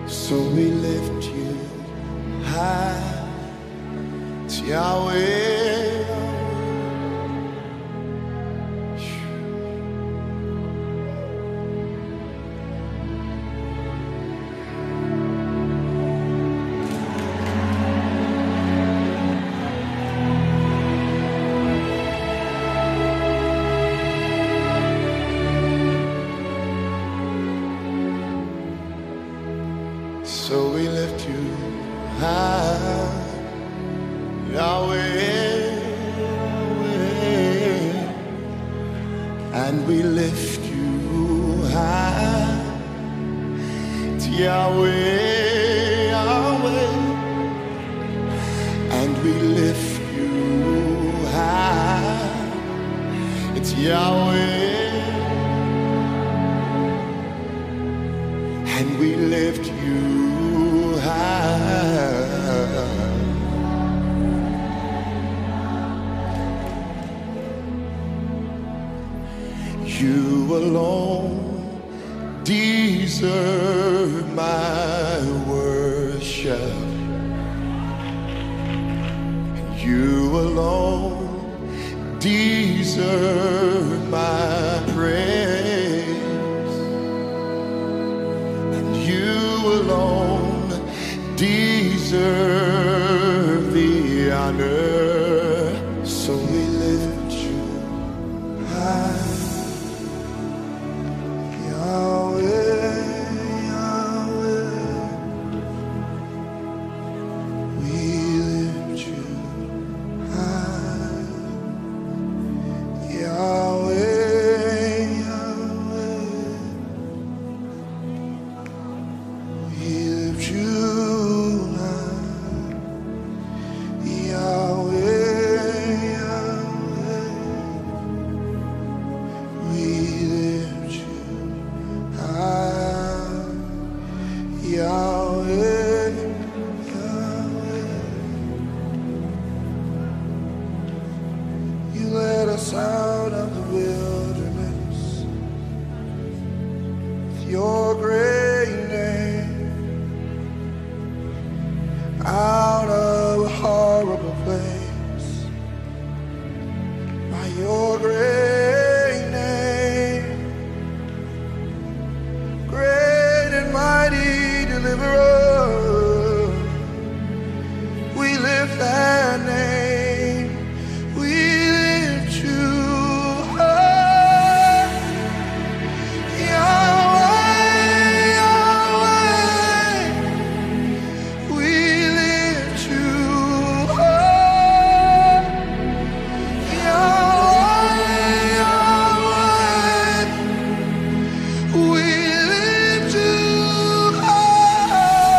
So we lift you high, it's Yahweh. So we lift you high, Yahweh, and we lift you high, it's Yahweh, Yahweh, and we lift you high, it's Yahweh, and we lift you high. You alone deserve my worship. You alone deserve my praise. And you alone deserve the honor. So we lift you high, Yahweh, Yahweh. We lift you high, Yahweh, Yahweh. We lift you high, Yahweh, Yahweh. We lift you high, Yahweh, Yahweh. You led us out of the wilderness with your great name, out of a horrible place, by your great name, great and mighty deliverer. We lift that name, we lift you high, Yahweh, Yahweh. We lift you high, Yahweh, Yahweh. We lift you high,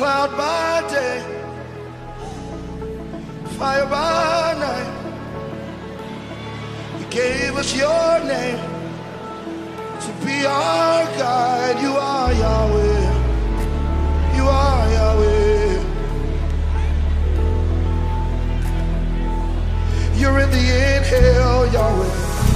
cloud by day, fire by night. You gave us your name to be our guide. You are Yahweh. You are Yahweh. You're in the inhale, Yahweh.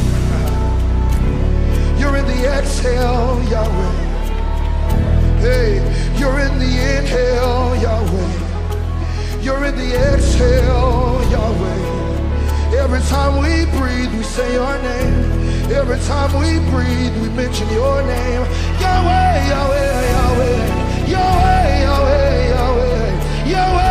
You're in the exhale, Yahweh. Hey, you're in the inhale, Yahweh. You're in the exhale, Yahweh. Every time we breathe, we say your name. Every time we breathe, we mention your name. Yahweh, Yahweh, Yahweh. Yahweh, Yahweh, Yahweh. Yahweh.